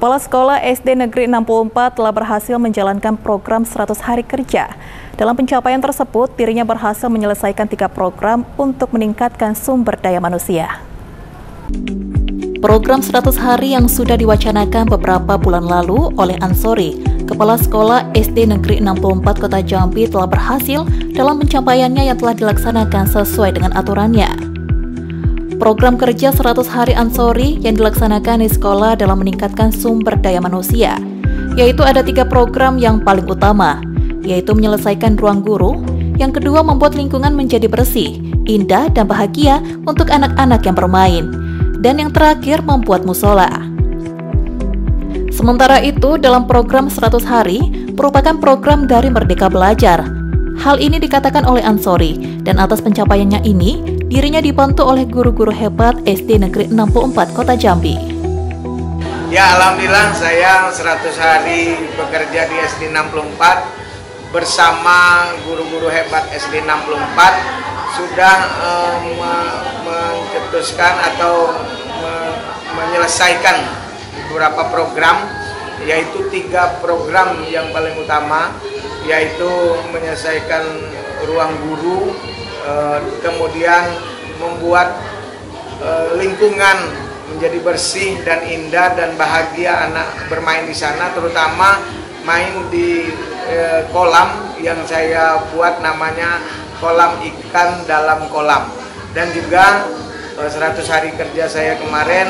Kepala Sekolah SD Negeri 64 telah berhasil menjalankan program 100 hari kerja. Dalam pencapaian tersebut, dirinya berhasil menyelesaikan 3 program untuk meningkatkan sumber daya manusia. Program 100 hari yang sudah diwacanakan beberapa bulan lalu oleh Ansori, Kepala Sekolah SD Negeri 64 Kota Jambi telah berhasil dalam pencapaiannya yang telah dilaksanakan sesuai dengan aturannya. Program kerja 100 hari Ansori yang dilaksanakan di sekolah dalam meningkatkan sumber daya manusia, yaitu ada 3 program yang paling utama, yaitu menyelesaikan ruang guru, yang kedua membuat lingkungan menjadi bersih, indah, dan bahagia untuk anak-anak yang bermain, dan yang terakhir membuat musola. Sementara itu, dalam program 100 hari merupakan program dari Merdeka Belajar. Hal ini dikatakan oleh Ansori, dan atas pencapaiannya ini, dirinya dibantu oleh guru-guru hebat SD Negeri 64 Kota Jambi. Ya, alhamdulillah saya 100 hari bekerja di SD 64 bersama guru-guru hebat SD 64 sudah mencetuskan atau menyelesaikan beberapa program, yaitu 3 program yang paling utama, yaitu menyelesaikan ruang guru, kemudian membuat lingkungan menjadi bersih dan indah dan bahagia anak bermain di sana, terutama main di kolam yang saya buat namanya kolam ikan dalam kolam. Dan juga 100 hari kerja saya kemarin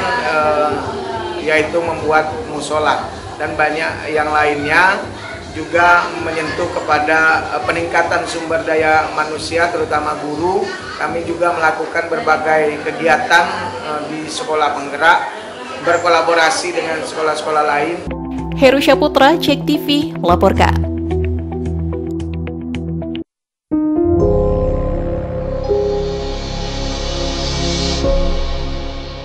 yaitu membuat musola dan banyak yang lainnya, juga menyentuh kepada peningkatan sumber daya manusia terutama guru. Kami juga melakukan berbagai kegiatan di sekolah penggerak, berkolaborasi dengan sekolah-sekolah lain. Heru Syaputra, Cek TV, melaporkan.